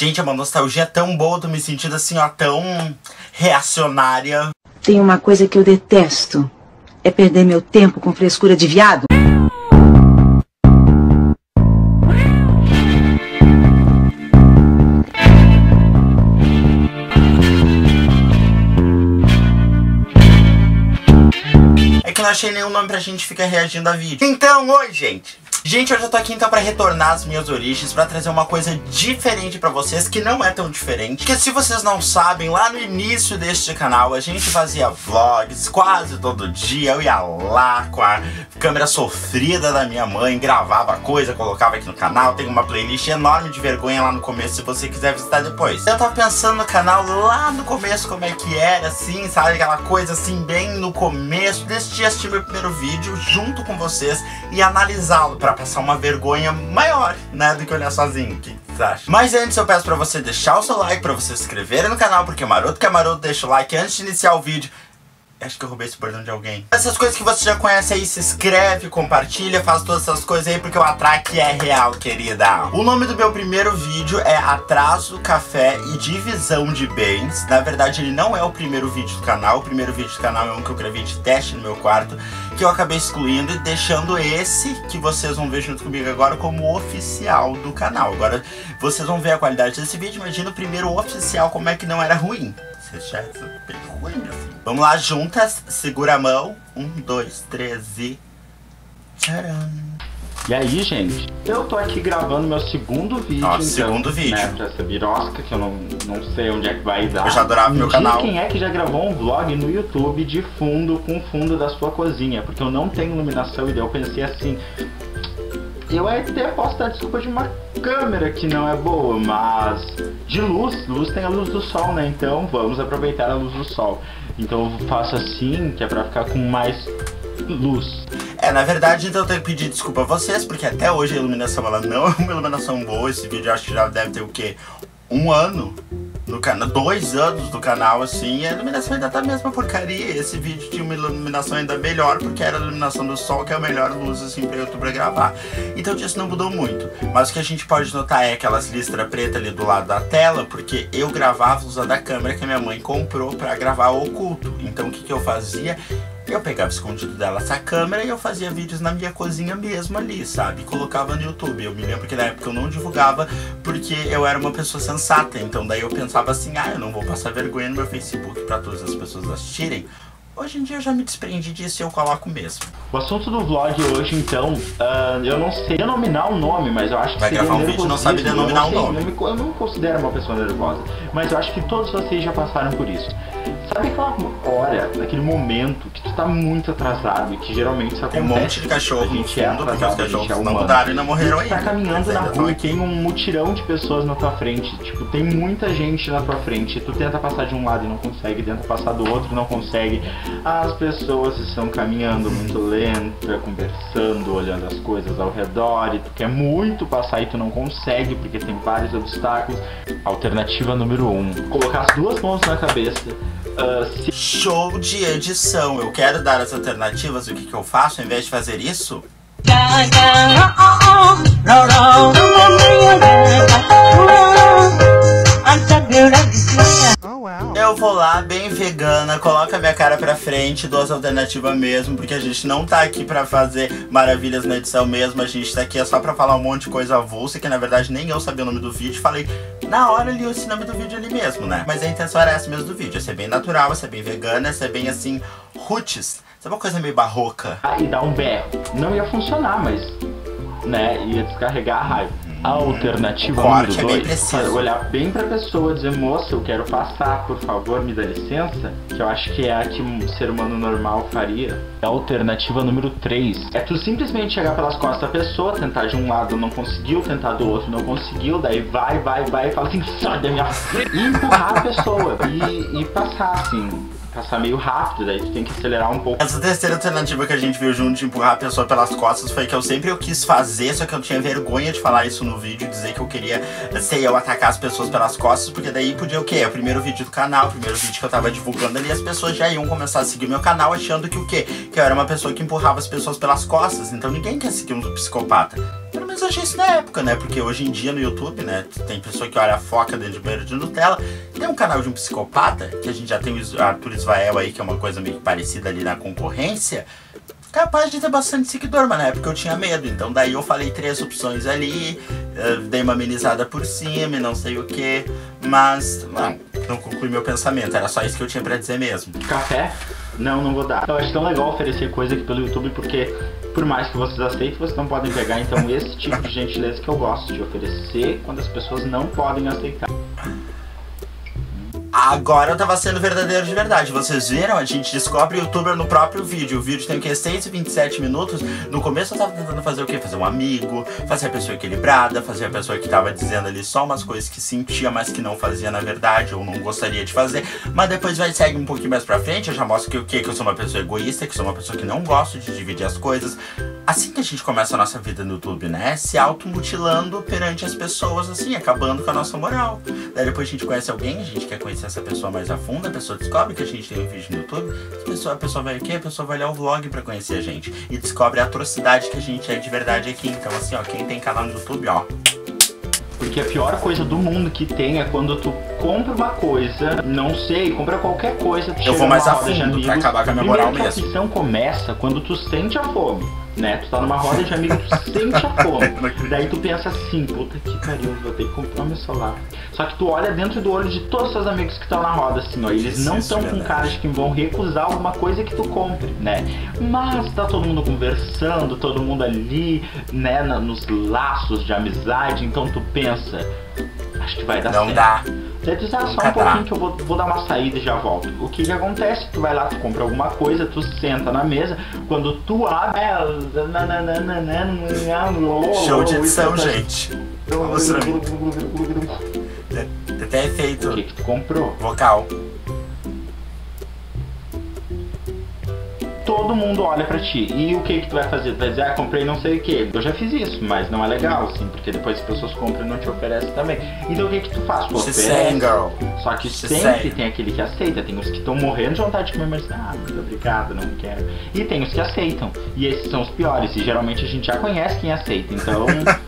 Gente, é uma nostalgia tão boa, tô me sentindo assim, ó, tão reacionária. Tem uma coisa que eu detesto, é perder meu tempo com frescura de viado. É que eu não achei nenhum nome pra gente ficar reagindo a vídeo. Então, oi, gente! Gente, hoje eu tô aqui então pra retornar às minhas origens, pra trazer uma coisa diferente pra vocês, que não é tão diferente. Porque se vocês não sabem, lá no início deste canal a gente fazia vlogs quase todo dia. Eu ia lá com a câmera sofrida da minha mãe, gravava coisa, colocava aqui no canal. Tem uma playlist enorme de vergonha lá no começo, se você quiser visitar depois. Eu tava pensando no canal lá no começo, como é que era, assim, sabe? Aquela coisa assim, bem no começo. Decidi assistir meu primeiro vídeo junto com vocês e analisá-lo pra passar uma vergonha maior, né, do que olhar sozinho. O que você acha? Mas antes eu peço pra você deixar o seu like, pra você se inscrever no canal, porque maroto que é maroto, deixa o like antes de iniciar o vídeo. Acho que eu roubei esse bordão de alguém. Essas coisas que você já conhece aí, se inscreve, compartilha, faz todas essas coisas aí, porque o atraque é real, querida. O nome do meu primeiro vídeo é Atraso, Café e Divisão de Bens. Na verdade, ele não é o primeiro vídeo do canal. O primeiro vídeo do canal é um que eu gravei de teste no meu quarto, que eu acabei excluindo e deixando esse, que vocês vão ver junto comigo agora, como oficial do canal. Agora, vocês vão ver a qualidade desse vídeo. Imagina o primeiro oficial, como é que não era ruim. Vocês já bem ruim, assim. Vamos lá, juntas, segura a mão. 1, 2, 3 e... tcharam! E aí, gente, eu tô aqui gravando meu segundo vídeo. Nossa, segundo vídeo. Né, pra essa birosca, que eu não sei onde é que vai dar. Eu já adorava meu canal. Quem é que já gravou um vlog no YouTube de fundo, com o fundo da sua cozinha? Porque eu não tenho iluminação e daí eu pensei assim... Eu até posso dar desculpa de uma câmera que não é boa, mas de luz tem a luz do sol, né? Então vamos aproveitar a luz do sol. Então eu faço assim, que é pra ficar com mais luz. É, na verdade, então eu tenho que pedir desculpa a vocês, porque até hoje a iluminação, ela não é uma iluminação boa. Esse vídeo eu acho que já deve ter o quê? 1 ano no canal, 2 anos do canal, assim, e a iluminação ainda tá a mesma porcaria. Esse vídeo tinha uma iluminação ainda melhor, porque era a iluminação do sol, que é a melhor luz, assim, pra YouTube gravar. Então disso não mudou muito. Mas o que a gente pode notar é aquelas listras pretas ali do lado da tela, porque eu gravava usando a câmera que a minha mãe comprou pra gravar oculto. Então o que que eu fazia? Eu pegava escondido dela essa câmera e eu fazia vídeos na minha cozinha mesmo ali, sabe? Colocava no YouTube. Eu me lembro que na época eu não divulgava porque eu era uma pessoa sensata. Então daí eu pensava assim, eu não vou passar vergonha no meu Facebook pra todas as pessoas assistirem. Hoje em dia eu já me desprendi disso e eu coloco mesmo. O assunto do vlog hoje, então, eu não sei denominar o nome, mas eu acho que vai gravar um vídeo e não sabe denominar o nome. Eu não considero uma pessoa nervosa, mas eu acho que todos vocês já passaram por isso. Sabe aquela hora, aquele momento que tu tá muito atrasado e que geralmente isso acontece? Tem um monte de cachorro no fundo, porque os cachorros não mudaram e não morreram ainda. Tu tá caminhando na rua e tem um mutirão de pessoas na tua frente. Tipo, tem muita gente na tua frente. Tu tenta passar de um lado e não consegue, tenta passar do outro e não consegue. As pessoas estão caminhando muito lenta, conversando, olhando as coisas ao redor, e tu quer muito passar e tu não consegue porque tem vários obstáculos. Alternativa número 1: colocar as duas mãos na cabeça. Show de edição. Eu quero dar as alternativas. O que que eu faço ao invés de fazer isso? Eu vou lá, bem vegana, coloco a minha cara pra frente, dou as alternativas mesmo, porque a gente não tá aqui pra fazer maravilhas na edição mesmo, a gente tá aqui só pra falar um monte de coisa avulsa, que na verdade nem eu sabia o nome do vídeo, falei, na hora li esse nome do vídeo ali mesmo, né? Mas a intenção era essa mesmo do vídeo, é ser bem natural, é ser bem vegana, é ser bem assim, roots, sabe uma coisa meio barroca? E dar um berro, não ia funcionar, mas, né, ia descarregar a raiva. A alternativa número 2, olhar bem pra pessoa, dizer, moça, eu quero passar, por favor, me dá licença, que eu acho que é a que um ser humano normal faria. A alternativa número 3 é tu simplesmente chegar pelas costas da pessoa, tentar de um lado não conseguiu, tentar do outro não conseguiu, daí vai e fala assim, sai da minha frente, e empurrar a pessoa, e passar assim. Passar meio rápido, daí tu tem que acelerar um pouco. Essa terceira alternativa que a gente viu junto de empurrar a pessoa pelas costas foi que eu sempre quis fazer, só que eu tinha vergonha de falar isso no vídeo, dizer que eu queria ser eu atacar as pessoas pelas costas, porque daí podia o quê? É o primeiro vídeo do canal, o primeiro vídeo que eu tava divulgando ali, as pessoas já iam começar a seguir meu canal achando que o quê? Que eu era uma pessoa que empurrava as pessoas pelas costas, então ninguém quer seguir um psicopata. Pelo menos achei isso na época, né? Porque hoje em dia no YouTube, né, tem pessoa que olha a foca dentro de banheiro de Nutella. Tem um canal de um psicopata, que a gente já tem o Arthur Israel aí, que é uma coisa meio parecida ali na concorrência. Capaz de ter bastante seguidor, mas na época eu tinha medo. Então daí eu falei 3 opções ali, dei uma amenizada por cima e não sei o que. Mas não concluí meu pensamento, era só isso que eu tinha pra dizer mesmo. Café? Não vou dar. Eu acho tão legal oferecer coisa aqui pelo YouTube, porque por mais que vocês aceitem, vocês não podem pegar. Então esse tipo de gentileza que eu gosto de oferecer quando as pessoas não podem aceitar. Agora eu tava sendo verdadeiro de verdade. Vocês viram? A gente descobre o youtuber no próprio vídeo. O vídeo tem o que? 6 e 27 minutos. No começo eu tava tentando fazer o quê? Fazer um amigo, fazer a pessoa equilibrada, fazer a pessoa que tava dizendo ali só umas coisas que sentia, mas que não fazia na verdade, ou não gostaria de fazer. Mas depois segue um pouquinho mais pra frente, eu já mostro que o quê? Que eu sou uma pessoa egoísta, que eu sou uma pessoa que não gosto de dividir as coisas. Assim que a gente começa a nossa vida no YouTube, né? Se automutilando perante as pessoas, assim, acabando com a nossa moral. Daí depois a gente conhece alguém, a gente quer conhecer essa pessoa mais a fundo, a pessoa descobre que a gente tem um vídeo no YouTube, a pessoa vai o quê? A pessoa vai olhar o vlog pra conhecer a gente. E descobre a atrocidade que a gente é de verdade aqui. Então assim, ó, quem tem canal no YouTube, ó. Porque a pior coisa do mundo que tem é quando tu compra uma coisa, não sei, compra qualquer coisa, tu eu vou mais a fundo pra acabar com a minha moral mesmo. A aflição começa quando tu sente a fome, né? Tu tá numa roda de amigos, tu sente a fome. Daí tu pensa assim, puta que pariu, vou ter que comprar meu celular. Só que tu olha dentro do olho de todos os seus amigos que estão na roda, assim, ó. Eles não estão com cara de que vão recusar alguma coisa que tu compre, né? Mas tá todo mundo conversando, todo mundo ali, né? Nos laços de amizade, então tu pensa, acho que vai dar certo. Não dá. Daí tu diz, só um pouquinho que eu vou dar uma saída e já volto. O que acontece? Tu vai lá, tu compra alguma coisa, tu senta na mesa, quando tu abre... Show de edição, gente. Tem até efeito. O que tu comprou? Vocal. Todo mundo olha pra ti. E o que tu vai fazer? Tu vai dizer, comprei não sei o que. Eu já fiz isso, mas não é legal, assim, porque depois as pessoas compram e não te oferecem também. Então o que tu faz? Tu oferece, só que sempre tem aquele que aceita. Tem os que estão morrendo de vontade de comer, mas muito obrigado, não quero. E tem os que aceitam. E esses são os piores. E geralmente a gente já conhece quem aceita. Então...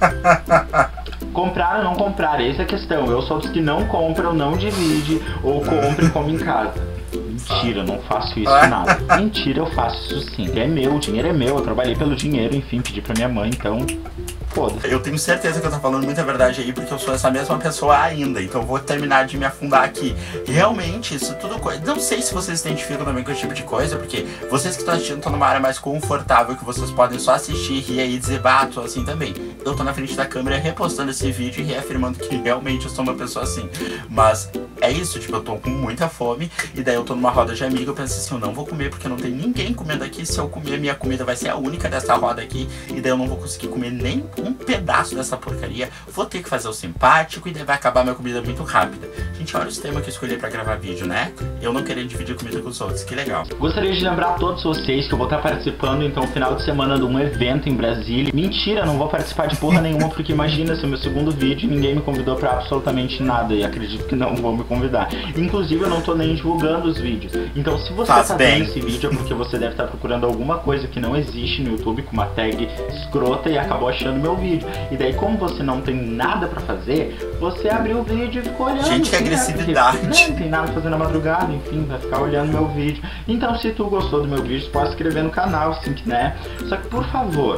comprar ou não comprar, essa é a questão. Eu sou dos que não compram, não divide, ou compra e come em casa. Mentira, eu não faço isso nada. Mentira, eu faço isso sim. É meu, o dinheiro é meu, eu trabalhei pelo dinheiro, enfim, pedi pra minha mãe, então... foda-se. Eu tenho certeza que eu tô falando muita verdade aí, porque eu sou essa mesma pessoa ainda, então eu vou terminar de me afundar aqui. Realmente, isso tudo... Não sei se vocês se identificam também com esse tipo de coisa, porque vocês que estão assistindo estão numa área mais confortável, que vocês podem só assistir, rir aí e dizer, tô assim também. Eu tô na frente da câmera repostando esse vídeo e reafirmando que realmente eu sou uma pessoa assim. Mas é isso, tipo, eu tô com muita fome, e daí eu tô numa roda de amigo, eu penso assim, eu não vou comer porque não tem ninguém comendo aqui, se eu comer, minha comida vai ser a única dessa roda aqui, e daí eu não vou conseguir comer nem um pedaço dessa porcaria, vou ter que fazer o simpático e daí vai acabar minha comida muito rápida. Gente, olha os temas que eu escolhi pra gravar vídeo, né? Eu não querendo dividir comida com os outros, que legal. Gostaria de lembrar a todos vocês que eu vou estar participando, então, no final de semana de um evento em Brasília. Mentira, não vou participar de porra nenhuma, porque imagina, se é o meu segundo vídeo, ninguém me convidou pra absolutamente nada, e acredito que não vão me convidar. Inclusive, eu não tô nem divulgando os vídeos. Então, se você tá vendo esse vídeo, é porque você deve estar procurando alguma coisa que não existe no YouTube, com uma tag escrota, e acabou achando meu vídeo. E daí, como você não tem nada pra fazer, você abriu o vídeo e ficou olhando. Gente, que agressividade. Porque, não tem nada pra fazer na madrugada, enfim, vai ficar olhando meu vídeo. Então, se tu gostou do meu vídeo, pode se inscrever no canal, assim, né? Só que, por favor,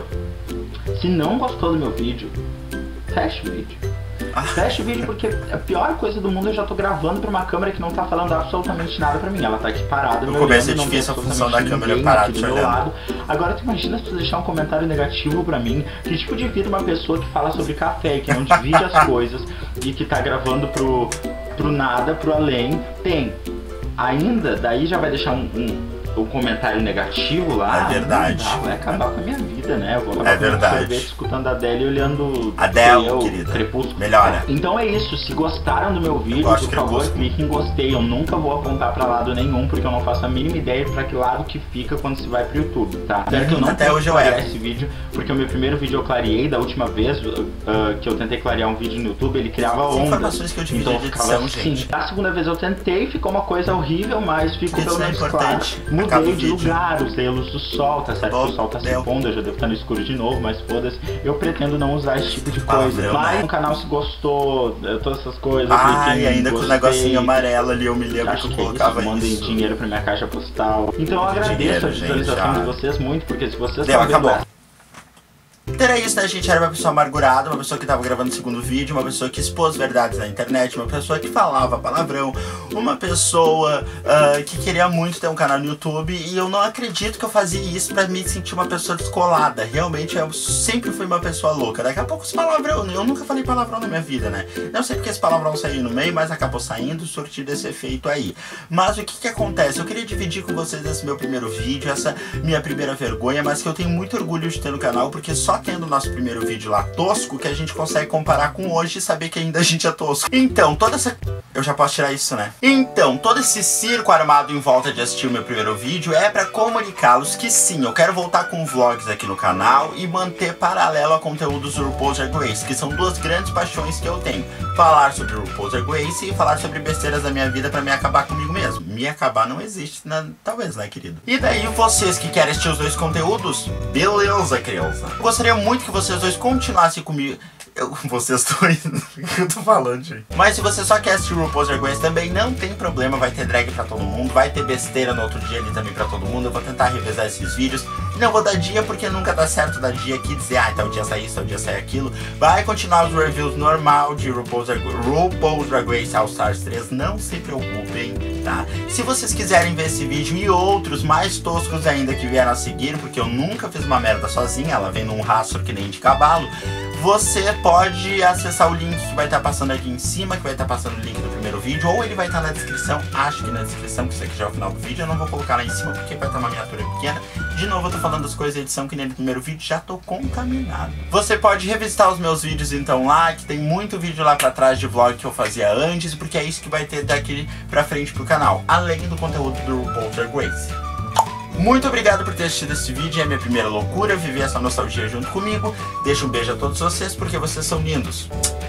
se não gostou do meu vídeo, fecha o vídeo. Fecha o vídeo, porque a pior coisa do mundo, eu já tô gravando pra uma câmera que não tá falando absolutamente nada pra mim. Ela tá aqui parada, no começo é difícil a função da câmera parada do meu lado. Agora tu imagina se tu deixar um comentário negativo pra mim. Que tipo de vida uma pessoa que fala sobre café, que não divide as coisas e que tá gravando pro nada, pro além, tem. Ainda, daí já vai deixar o comentário negativo lá. É verdade. Vai acabar com a minha vida, né? Eu vou acabar com o sorvete, escutando a Adele e olhando Adele, querida. Crepúsculo. Melhora. Então é isso. Se gostaram do meu vídeo, por favor, clique em gostei. Eu nunca vou apontar pra lado nenhum, porque eu não faço a mínima ideia pra que lado que fica quando se vai pro YouTube, tá? Espero que eu não até hoje eu clarear esse vídeo, porque o meu primeiro vídeo eu clareei. Da última vez que eu tentei clarear um vídeo no YouTube, ele criava ondas. Informações que eu tive então de edição, assim. gente. A segunda vez eu tentei, ficou uma coisa horrível, mas ficou pelo menos claro. mudei de lugar, usei a luz do sol, tá certo que o sol tá se pondo, eu já devo estar no escuro de novo, mas foda-se, eu pretendo não usar esse tipo de coisa. Mas o canal se gostou, todas essas coisas. E ainda com o negocinho amarelo ali, eu me lembro que eu colocava isso. Mandem dinheiro pra minha caixa postal. Então eu agradeço a visualização de vocês muito, porque se vocês acabou. Então era isso, né, gente? Era uma pessoa amargurada, uma pessoa que tava gravando o segundo vídeo, uma pessoa que expôs verdades na internet, uma pessoa que falava palavrão, uma pessoa que queria muito ter um canal no YouTube, e eu não acredito que eu fazia isso pra me sentir uma pessoa descolada. Realmente eu sempre fui uma pessoa louca. Daqui a pouco os palavrão, eu nunca falei palavrão na minha vida, né? Não sei porque esse palavrão saiu no meio, mas acabou saindo, surtindo esse efeito aí. Mas o que acontece? Eu queria dividir com vocês esse meu primeiro vídeo, essa minha primeira vergonha, mas que eu tenho muito orgulho de ter no canal, porque só tendo o nosso primeiro vídeo lá tosco que a gente consegue comparar com hoje e saber que ainda a gente é tosco. Então, toda essa... Eu já posso tirar isso, né? Então, todo esse circo armado em volta de assistir o meu primeiro vídeo é pra comunicá-los que sim, eu quero voltar com vlogs aqui no canal e manter paralelo a conteúdos do RuPaul's Drag Race, que são duas grandes paixões que eu tenho. Falar sobre o RuPaul's Drag Race e falar sobre besteiras da minha vida pra me acabar comigo mesmo. Me acabar não existe, talvez, né, querido? E daí, vocês que querem assistir os dois conteúdos, beleza, criança. Eu gostaria muito que vocês dois continuassem comigo. Vocês dois, o que eu tô falando, gente? Mas se você só quer assistir o RuPaul's Drag Race também, não tem problema, vai ter drag pra todo mundo, vai ter besteira no outro dia ali também pra todo mundo. Eu vou tentar revezar esses vídeos. Não vou dar dia porque nunca dá certo dar dia aqui, dizer, tal dia sai isso, tal dia sai aquilo. Vai continuar os reviews normal de RuPaul's Drag Race All Stars 3, não se preocupem, tá? Se vocês quiserem ver esse vídeo e outros mais toscos ainda que vieram a seguir, porque eu nunca fiz uma merda sozinha, ela vem num rastro que nem de cavalo, você pode acessar o link que vai estar passando aqui em cima, que vai estar passando o link do primeiro vídeo, ou ele vai estar na descrição, acho que na descrição, que isso aqui já é o final do vídeo, eu não vou colocar lá em cima porque vai estar uma miniatura pequena. De novo eu tô falando das coisas da edição que nem no primeiro vídeo, já tô contaminado. Você pode revisitar os meus vídeos então lá, que tem muito vídeo lá pra trás de vlog que eu fazia antes, porque é isso que vai ter daqui pra frente pro canal, além do conteúdo do RuPaul's Drag Race. Muito obrigado por ter assistido esse vídeo, é a minha primeira loucura, viver essa nostalgia junto comigo. Deixo um beijo a todos vocês, porque vocês são lindos.